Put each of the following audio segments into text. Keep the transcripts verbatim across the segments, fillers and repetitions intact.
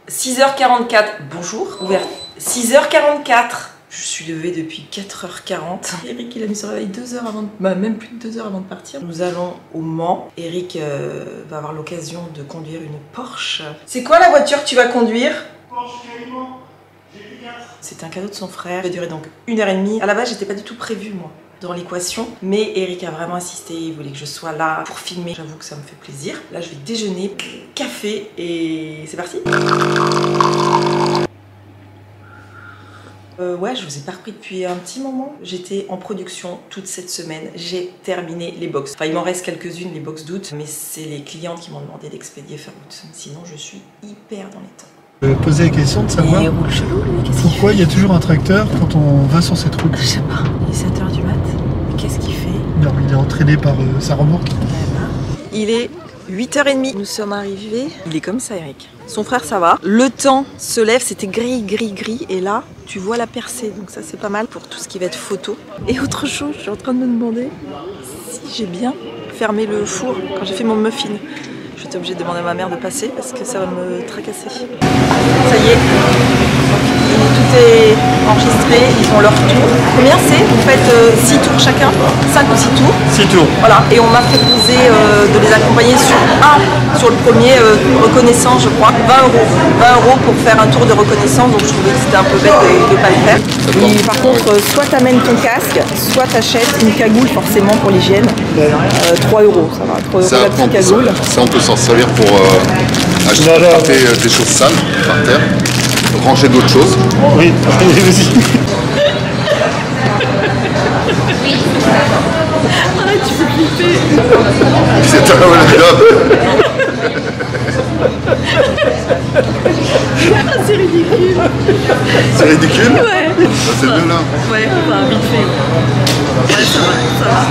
six heures quarante-quatre, bonjour, ouvert six heures quarante-quatre. Je suis levée depuis quatre heures quarante. Eric il a mis son réveil deux heures avant de... bah, même plus de deux heures avant de partir. Nous allons au Mans. Eric euh, va avoir l'occasion de conduire une Porsche. C'est quoi la voiture que tu vas conduire? Porsche Cayman. C'était un cadeau de son frère. Ça va durer donc une heure et demie. À la base j'étais pas du tout prévue moi dans l'équation, mais Eric a vraiment insisté, il voulait que je sois là pour filmer. J'avoue que ça me fait plaisir. Là je vais déjeuner, café et c'est parti. Euh, ouais, je vous ai pas repris depuis un petit moment. J'étais en production toute cette semaine. J'ai terminé les box. Enfin, il m'en reste quelques-unes, les box d'août, mais c'est les clientes qui m'ont demandé d'expédier fin août. Sinon, je suis hyper dans les temps. Euh, poser la question de savoir il roule chelou, lui. Qu'est-ce pourquoi il y a toujours un tracteur quand on va sur cette route. Je sais pas. Il est sept heures du mat. Mais qu'est-ce qu'il fait? Non, mais il est entraîné par euh, sa remorque. Il est huit heures trente. Nous sommes arrivés. Il est comme ça, Eric. Son frère, ça va. Le temps se lève, c'était gris, gris, gris. Et là, tu vois la percée. Donc ça, c'est pas mal pour tout ce qui va être photo. Et autre chose, je suis en train de me demander si j'ai bien fermé le four quand j'ai fait mon muffin. J'étais obligée de demander à ma mère de passer parce que ça va me tracasser. Ça y est. Tout est enregistré, ils ont leur tour. Combien c'est? Vous faites euh, six tours chacun? cinq ou six tours? six tours. Voilà, et on m'a proposé euh, de les accompagner sur un, sur le premier, euh, reconnaissance je crois, vingt euros. vingt euros pour faire un tour de reconnaissance, donc je trouvais que c'était un peu bête de ne pas le faire. Et par contre, euh, soit tu amènes ton casque, soit tu achètes une cagoule forcément pour l'hygiène. Euh, trois euros, ça va, trois euros la petite cagoule. Ça, on peut s'en servir pour euh, acheter des, des choses sales par terre. Ranger d'autres choses. Oui, vas-y. Arrête, tu peux flipper. C'est un Ah, c'est ridicule. C'est ridicule? Ouais. Ah, c'est bien là. Ouais, enfin, vite fait. Ouais, ça va, ça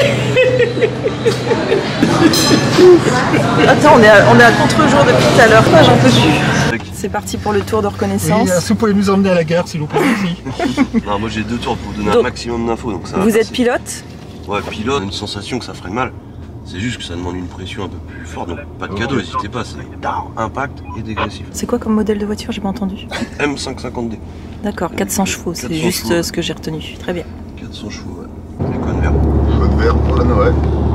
va. Attends, on est à, on est à contre-jour depuis tout à l'heure. Ah, j'en peux plus. C'est parti pour le tour de reconnaissance. Oui, est-ce que vous pouvez nous emmener à la gare s'il vous plaît? Non, moi j'ai deux tours pour vous donner Donc, un maximum d'infos. Donc ça vous va êtes passer. pilote? Ouais, pilote, une sensation que ça ferait mal. C'est juste que ça demande une pression un peu plus forte. Donc pas de cadeau, n'hésitez pas, c'est impact et dégressif. C'est quoi comme modèle de voiture? J'ai pas entendu. M cinq cent cinquante D. D'accord, quatre cents chevaux, c'est juste chevaux. ce que j'ai retenu. Très bien. quatre cents chevaux, ouais. Les cônes verts. Code vert pour la Noël.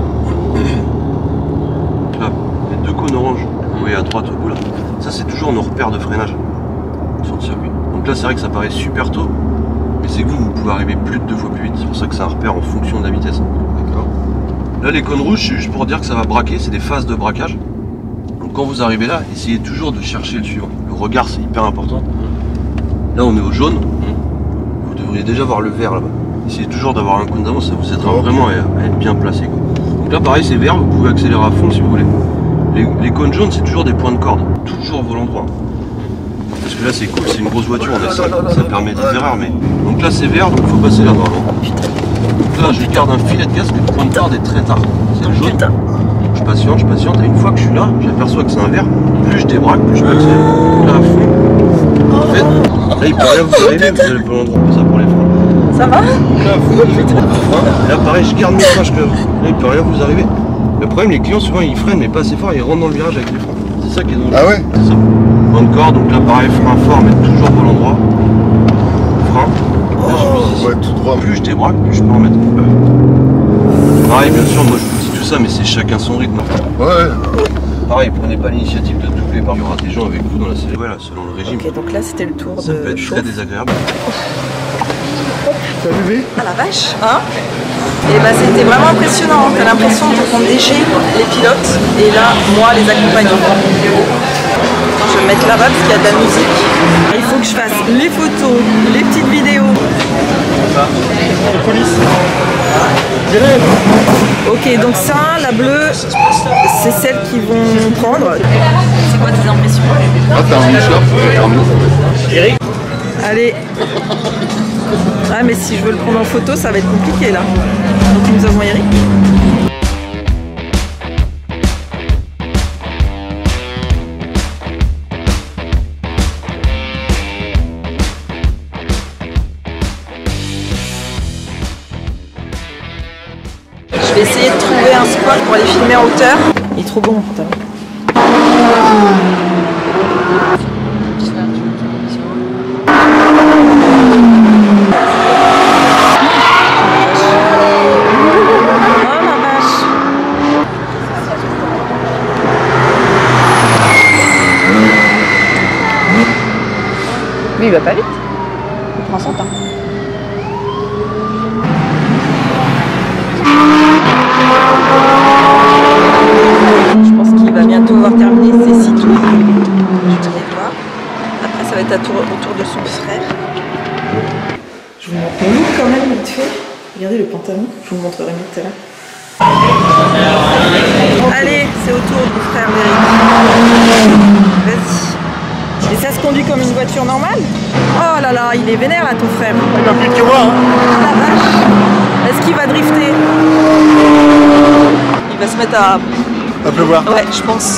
Là, les deux cônes orange, vous voyez à droite au bout là. Ça, c'est toujours nos repères de freinage sur le circuit. Donc là, c'est vrai que ça paraît super tôt, mais c'est que vous, vous pouvez arriver plus de deux fois plus vite. C'est pour ça que c'est un repère en fonction de la vitesse. D'accord. Là, les cônes rouges, c'est juste pour dire que ça va braquer, c'est des phases de braquage. Donc quand vous arrivez là, essayez toujours de chercher le suivant. Le regard, c'est hyper important. Là, on est au jaune. Vous devriez déjà voir le vert là-bas. Essayez toujours d'avoir un cône d'avance, ça vous aidera vraiment à, à être bien placé, quoi. Donc là, pareil, c'est vert, vous pouvez accélérer à fond si vous voulez. Les, les cônes jaunes, c'est toujours des points de corde, toujours au volant droit. Parce que là, c'est cool, c'est une grosse voiture, on est cinq, ça permet des erreurs. Mais... Donc là, c'est vert, donc il faut passer là normalement. Donc là, je garde un filet de gaz, que le point de corde est très tard. C'est le jaune. Je patiente, je patiente, et une fois que je suis là, j'aperçois que c'est un vert. Plus je débraque, plus je peux accélérer. Donc là, à fond. En fait, là, il peut rien vous arriver, vous avez le volant droit, ça pour les freins. Ça va? Là, vous, là, pareil, je garde mes freins, je peux... Là, il peut rien vous arriver. Le problème, les clients, souvent, ils freinent, mais pas assez fort, ils rentrent dans le virage avec les freins. C'est ça qui est dangereux. Ah ouais? C'est ça. Point de corde, donc là, pareil, frein fort, mais toujours pour l'endroit. Frein. Là, je suis Ouais, tout droit. plus je débraque, plus je peux en mettre. Pareil, bien sûr, moi, je vous dis tout ça, mais c'est chacun son rythme. Ouais. Pareil, prenez pas l'initiative de doubler, par il y aura des gens avec vous dans la série. Voilà, selon le régime. Ok, donc là, c'était le tour Ça de peut être chauffe. très désagréable. T'as levé? Ah la vache, hein? Et bah c'était vraiment impressionnant, t'as l'impression qu'on déchire les pilotes et là, moi, les accompagnants. Attends, je vais me mettre là-bas parce qu'il y a de la musique. Il faut que je fasse les photos, les petites vidéos. La police. Ok, donc ça, la bleue, c'est celle qu'ils vont prendre. C'est quoi tes impressions? Ah, t'as un Michelin? Eric? Allez. Ah mais si je veux le prendre en photo, ça va être compliqué là. Donc nous avons Eric. Je vais essayer de trouver un spot pour aller filmer en hauteur. Il est trop bon, putain. Lui, il va pas vite. Il prend son temps. Je pense qu'il va bientôt avoir terminé ses six tours. Je vais voir. Après, ça va être à tour, au tour de son frère. Je vous montre mon look quand même, vite fait. Regardez le pantalon, je vous le montrerai mieux tout à l'heure. Allez, c'est au tour du frère d'Eric. Vas-y. Et ça se conduit comme une voiture normale? Oh là là, il est vénère là ton frère. Il va plus vite que moi. Hein. Oh la vache. Est-ce qu'il va drifter? Il va se mettre à... À pleuvoir. Ouais, je pense.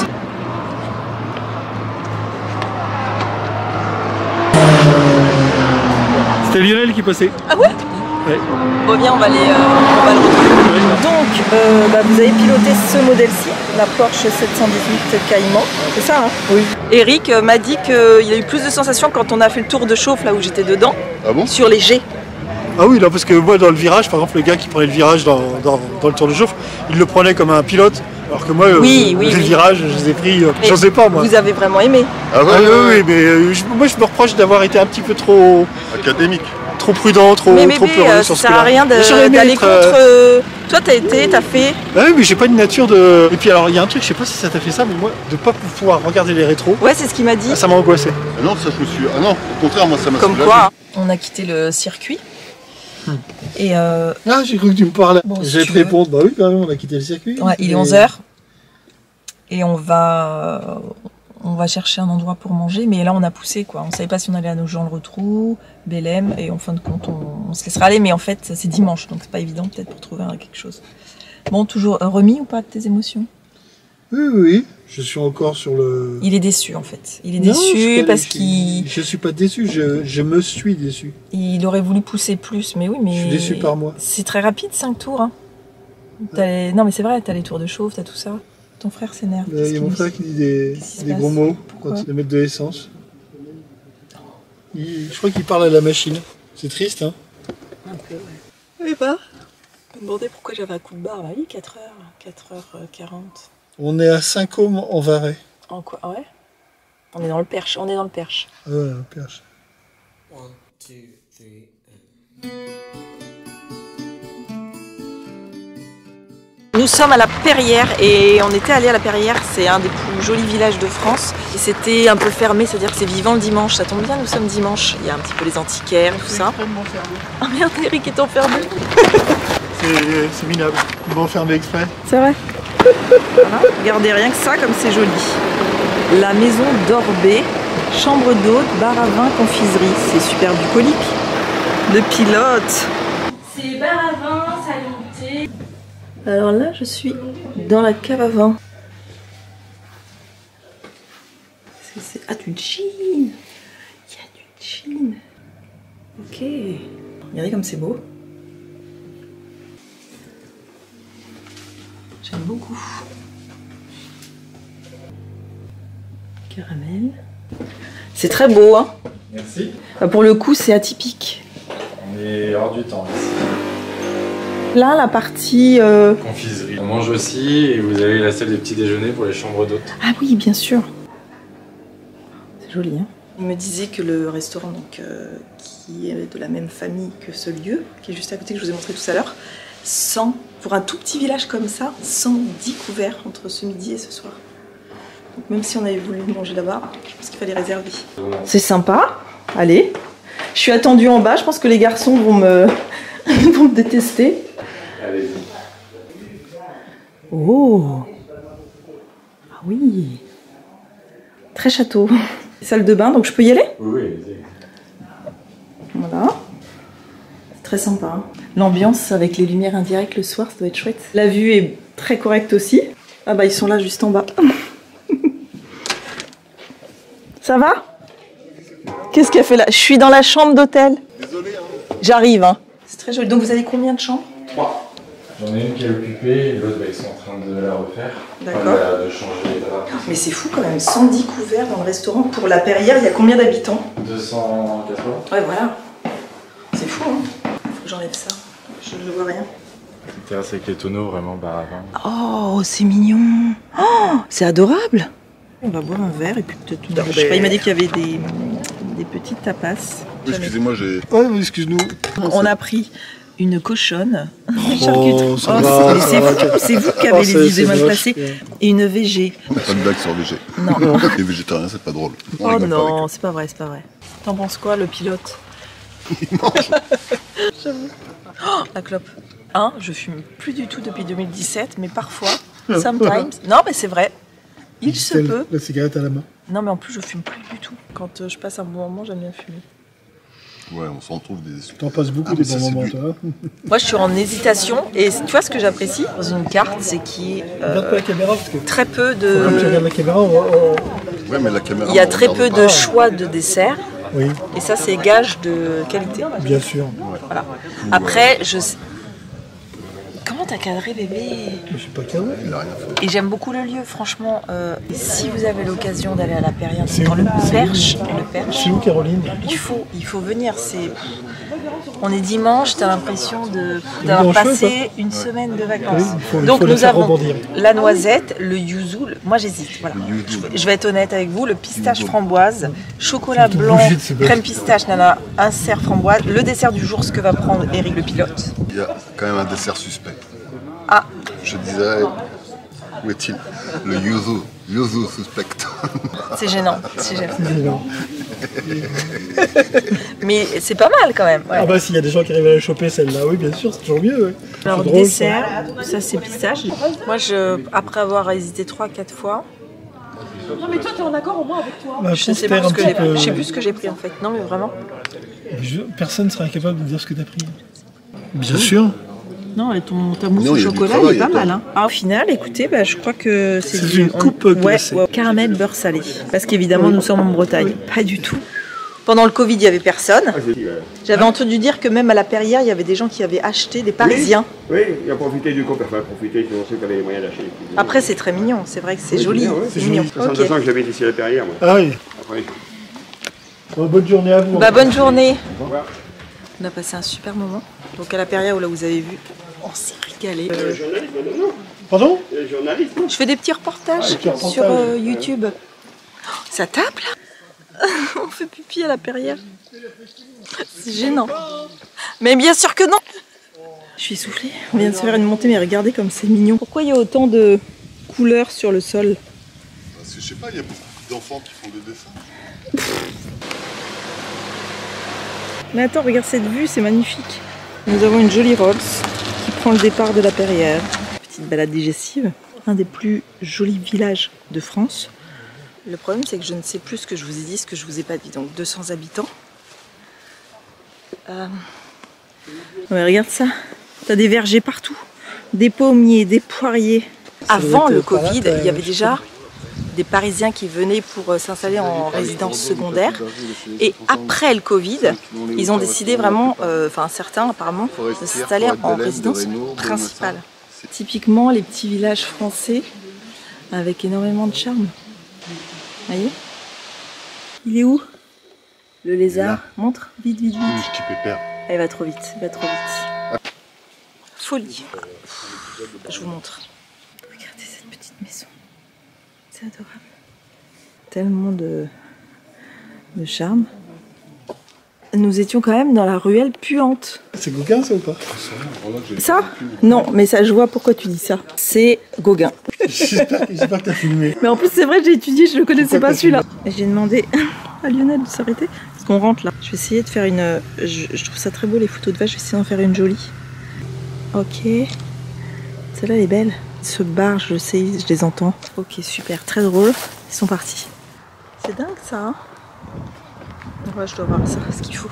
C'était Lionel qui passait. Ah ouais? Ouais. Bon, viens, on va, les, euh, on va le retrouver. Donc, euh, bah, vous avez piloté ce modèle-ci, la Porsche sept cent dix-huit Cayman. C'est ça, hein? Oui. Eric euh, m'a dit qu'il a eu plus de sensations quand on a fait le tour de chauffe, là où j'étais dedans, Ah bon? sur les G. Ah oui, là, parce que moi, dans le virage, par exemple, le gars qui prenait le virage dans, dans, dans le tour de chauffe, il le prenait comme un pilote. Alors que moi, Oui, euh, oui, les oui. virages, je les ai pris, euh, Mais j'en sais pas moi. Vous avez vraiment aimé? Ah ouais, Ah oui, ouais, oui, ouais. mais euh, je- moi je me reproche d'avoir été un petit peu trop, Académique. trop prudent, trop, Mais trop bébé, peureux euh, sur ça ce sert à coup-là. rien de- J'aurais aimé d'aller être, contre... euh, euh, Toi, t'as été, t'as fait... Ah oui, mais j'ai pas une nature de... Et puis alors, il y a un truc, je sais pas si ça t'a fait ça, mais moi, de pas pouvoir regarder les rétros, Ouais, c'est ce qu'il m'a dit. ah, ça m'a angoissé. Ah non, ça je me suis. Ah non, au contraire, moi ça m'a Comme soulagé. quoi, on a quitté le circuit. Et euh, Ah, j'ai cru que tu me parlais. Bon, si J'allais tu te veux. répondre, bah oui, quand même, on a quitté le circuit. ouais, il est Et- onze heures. Et on va... euh, on va chercher un endroit pour manger, mais là on a poussé quoi. On savait pas si on allait à nos gens le retrou, Belém, et en fin de compte on, on se laissera aller, mais en fait c'est dimanche, donc c'est pas évident peut-être pour trouver un- quelque chose. Bon, toujours euh, remis ou pas de tes émotions? Oui, oui, oui, je suis encore sur le... Il est déçu en fait. Il est Non, je suis déçu pas- parce je- qu'il Je suis pas déçu, je, je me suis déçu. il aurait voulu pousser plus, mais oui, mais... Je suis déçu par moi. C'est très rapide, cinq tours. Hein. T'as les- Non mais c'est vrai, t'as les tours de chauffe, t'as tout ça. Ton frère s'énerve. Là, il y a mon frère qui dit des, Qu'est-ce qui se des passe? gros mots Pourquoi? quand il va mettre de l'essence. Il- Je crois qu'il parle à la machine. C'est triste, hein. Un peu, ouais. Eh ben, je me demandais pourquoi j'avais un coup de barre. Bah oui, quatre heures, quatre heures quarante. On est à Saint-Côme en Varay. En quoi? Ouais. On est dans le Perche, on est dans le Perche. Ah ouais, un perche. Nous sommes à la Perrière et on était allé à la Perrière, c'est un des plus jolis villages de France. Et c'était un peu fermé, c'est-à-dire que c'est vivant le dimanche, ça tombe bien, nous sommes dimanche. Il y a un petit peu les antiquaires, tout ça. Ah merde, Eric est enfermé. C'est c'est minable. Ils m'ont enfermé exprès. C'est vrai. Voilà. Regardez rien que ça, comme c'est joli. La maison d'Orbet, chambre d'hôte, bar à vin, confiserie. C'est super bucolique. Le pilote. C'est bar à vin, salon thé. Alors là, je suis dans la cave à vin. Qu'est-ce que c'est? Ah, du gin. Il y a du gin. Ok. Regardez comme c'est beau. J'aime beaucoup. Caramel. C'est très beau, hein. Merci. Bah, pour le coup, c'est atypique. On est hors du temps ici. Là, la partie... euh, Confiserie. On mange aussi et vous avez la salle des petits déjeuners pour les chambres d'hôtes. Ah oui, bien sûr. C'est joli, hein. Il me disait que le restaurant, donc, euh, qui est de la même famille que ce lieu, qui est juste à côté, que je vous ai montré tout à l'heure, cent, pour un tout petit village comme ça, cent dix couverts entre ce midi et ce soir. Donc même si on avait voulu manger là-bas, je pense qu'il fallait réserver. C'est sympa. Allez. Je suis attendue en bas, je pense que les garçons vont me, vont me détester. Allez-y. Oh! Ah oui! Très château. Salle de bain, donc je peux y aller? Oui, oui, allez-y. Voilà. C'est très sympa. Hein. L'ambiance avec les lumières indirectes le soir, ça doit être chouette. La vue est très correcte aussi. Ah bah ils sont là juste en bas. Ça va? Qu'est-ce qu'elle fait là? Je suis dans la chambre d'hôtel. Désolé, hein. J'arrive. Hein. C'est très joli. Donc vous avez combien de chambres? Trois. J'en ai une qui est occupée et l'autre, bah, ils sont en train de la refaire. D'accord. Enfin, de changer les draps. Mais c'est fou quand même, cent dix couverts dans le restaurant. Pour la Perrière, il y a combien d'habitants? deux cent quatre-vingts. Ouais, voilà. C'est fou, hein. Faut que j'enlève ça. Je ne vois rien. Terrasse avec les tonneaux, vraiment bar à vin. Oh, c'est mignon. Oh, c'est adorable. On va boire un verre et puis peut-être tout d'abord. Je sais pas, il m'a dit qu'il y avait des, des petites tapas. Excusez-moi, j'ai... Ouais, mais excuse-nous. On a pris une cochonne, une Oh, charcuterie. ça Oh, va, c'est ça va. vous, c'est vous qui avez Oh, les c'est- idées c'est mal moche. placées. Et une V G. Pas de blague sur V G. Non. Les végétariens, c'est pas drôle. On Oh rigole pas avec non, eux. c'est pas vrai, c'est pas vrai. T'en penses quoi, le pilote? J'avoue. Oh, la clope. Hein, je fume plus du tout depuis deux mille dix-sept, mais parfois, sometimes. Non, mais c'est vrai. Il se Telle- peut. La cigarette à la main. Non, mais en plus, je fume plus du tout. Quand euh, je passe un bon moment, j'aime bien fumer. Ouais, on s'en trouve des... T'en passes beaucoup Ah, des mais ça, bons c'est moments, du- toi. Moi, je suis en hésitation. Et tu vois ce que j'apprécie dans une carte, c'est qu'il y ait euh, Regarde pas la caméra parce que très peu comme tu de. regardes la caméra, on va. on- Ouais, mais la caméra... Il y a on très regarde peu pas. de choix de desserts. Oui, Et ça, c'est gage de qualité. bien sûr. Voilà. Après, je sais. Comment t'as cadré, bébé? Je suis pas cadré. Il a rien fait. Et j'aime beaucoup le lieu, franchement. Euh, et si vous avez l'occasion d'aller à la Perrière, C'est dans où le C'est où Perche, le Perche, C'est où, Caroline? il faut, il faut venir. C'est, on est dimanche, t'as l'impression de Il d'avoir est en cheveux, passé une semaine de vacances. Oui, il faut- il Donc faut les nous faire avons rebondir. la noisette, le yuzu. le- Moi j'hésite. Voilà. Le yuzu. Je, je vais être honnête avec vous. Le pistache Yuzu. framboise, chocolat Putain, blanc, bullshit, c'est bête. crème pistache, nana, insert framboise. Le dessert du jour, ce que va prendre Eric le pilote. Il y a quand même un dessert suspect. Ah, Je disais... Où est-il? Le yuzu. Yuzu suspect. c'est gênant. C'est gênant. C'est gênant. Mais c'est pas mal quand même. ouais. Ah bah s'il y a des gens qui arrivent à la choper celle-là, oui bien sûr, c'est toujours mieux. Ouais. Alors C'est drôle, dessert, ça, c'est pistache. Moi, je, après avoir hésité trois quatre fois, Non mais toi t'es en accord au moins avec toi. ça. Bah, je sais perd pas un ce que petit j'ai, peu. je sais plus ce que j'ai pris en fait. Non mais vraiment. Je- Personne ne sera incapable de dire ce que t'as pris. Bien sûr. Non, et ton ta mousse Non, au il y a du chocolat, travail, elle est pas il y a mal. Hein. Ah, au final, écoutez, bah, je crois que c'est, C'est du- une on- coupe ouais, glacée. ouais, caramel beurre salé. Parce qu'évidemment, nous sommes en Bretagne. Pas du tout. Pendant le Covid, il n'y avait personne. J'avais entendu dire que même à la Perrière, il y avait des gens qui avaient acheté, des Parisiens. Oui, il a profité du coup, enfin profité de ceux qui avaient les moyens d'acheter. Après, c'est très mignon. C'est vrai que c'est Oui, joli. c'est bien, ouais, c'est c'est mignon. joli. Ça fait Ok. deux ans que j'habite ici à la Perrière, moi. Ah oui. Après, Bon, bonne journée à vous. Bah, bonne journée. au revoir. On a passé un super moment. Donc à la Perrière, où là vous avez vu, on s'est régalé. Le journaliste, non, non, Pardon? le journaliste. Je fais des petits reportages Ah, des petits reportages. sur euh, YouTube. Oh, ça tape là. On fait pipi à la Perrière. C'est gênant. Mais bien sûr que non. Je suis essoufflée. On vient de se faire une montée, mais regardez comme c'est mignon. Pourquoi il y a autant de couleurs sur le sol? Parce que je sais pas, il y a beaucoup d'enfants qui font des dessins. Mais attends, regarde cette vue, c'est magnifique. Nous avons une jolie Rolls qui prend le départ de la Perrière. Petite balade digestive. Un des plus jolis villages de France. Le problème, c'est que je ne sais plus ce que je vous ai dit, ce que je vous ai pas dit. Donc deux cents habitants. Euh... Ouais, regarde ça. T'as des vergers partout. Des pommiers, des poiriers. Avant le Covid, il y avait déjà des Parisiens qui venaient pour euh, s'installer en résidence secondaire. Et après le Covid, ils ont décidé vraiment, euh, enfin certains apparemment, de s'installer en résidence principale. Typiquement les petits villages français avec énormément de charme. Vous voyez? Il est où? Le lézard. Montre, vite, vite, vite. Petit pépère. Elle va trop vite, elle va trop vite. Folie. Je vous montre. Regardez cette petite maison. C'est adorable. Tellement de, de charme. Nous étions quand même dans la ruelle puante. C'est Gauguin ça ou pas? Ça? Non, mais ça, je vois pourquoi tu dis ça. C'est Gauguin. J'espère que j'espère que t'as filmé. Mais en plus, c'est vrai, j'ai étudié, je le connaissais Pourquoi pas t'as celui-là. Et j'ai demandé à Lionel de s'arrêter parce qu'on rentre là. Je vais essayer de faire une. Je, je trouve ça très beau les photos de vaches, je vais essayer d'en faire une jolie. Ok. Celle-là elle est belle. Ils se barrent, je sais, je les entends. Ok, super, très drôle. Ils sont partis. C'est dingue ça, hein? Ouais, je dois voir ça, ce qu'il faut.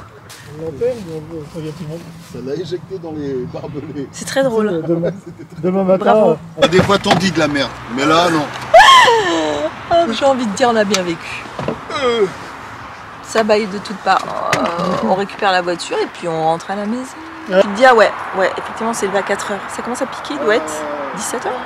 Ça l'a éjecté dans les barbelés. C'est très drôle. Demain, demain matin. Bravo. Des fois t'en dis de la merde, mais là non. Ah, j'ai envie de dire, on a bien vécu. Ça baille de toutes parts. Euh, on récupère la voiture et puis on rentre à la maison. Tu te dis, ah ouais, ouais, effectivement, c'est levé à quatre heures. Ça commence à piquer, il doit être dix-sept heures,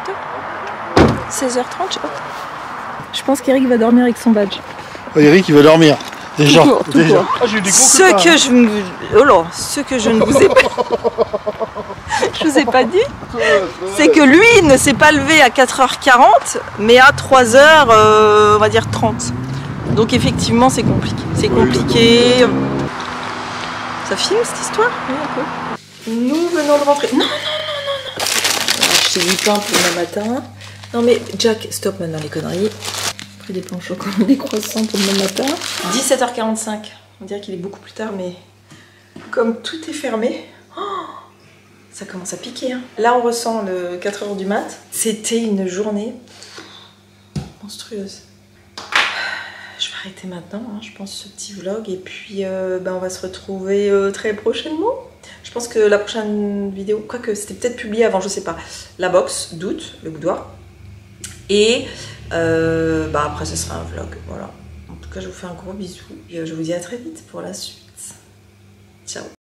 peut-être seize heures trente, je sais pas. Je pense qu'Eric va dormir avec son badge. Oh, Eric il va dormir. Déjà, Tout court, tout déjà. court. Ah, j'ai eu des gros Ce copains, que hein. je ne oh là, ce que je ne vous ai pas je vous ai pas dit, c'est que lui ne s'est pas levé à quatre heures quarante, mais à trois heures, euh, on va dire trente. Donc effectivement, c'est compliqué. C'est compliqué. Ça filme cette histoire? Oui, un peu. Nous venons de rentrer. Non, non, non, non, non. Alors, je t'ai dit pain pour demain matin. Non mais Jack, stop maintenant les conneries. Pris des pains au chocolat, des croissants pour demain matin. dix-sept heures quarante-cinq. On dirait qu'il est beaucoup plus tard, mais comme tout est fermé, oh, ça commence à piquer. Hein. Là, on ressent le quatre heures du mat. C'était une journée monstrueuse. Je vais arrêter maintenant, hein, je pense, ce petit vlog. Et puis, euh, ben, on va se retrouver euh, très prochainement. Je pense que la prochaine vidéo, quoique c'était peut-être publié avant, je sais pas. La boxe d'août, le boudoir. Et euh, bah après, ce sera un vlog. Voilà. En tout cas, je vous fais un gros bisou. Et euh, je vous dis à très vite pour la suite. Ciao.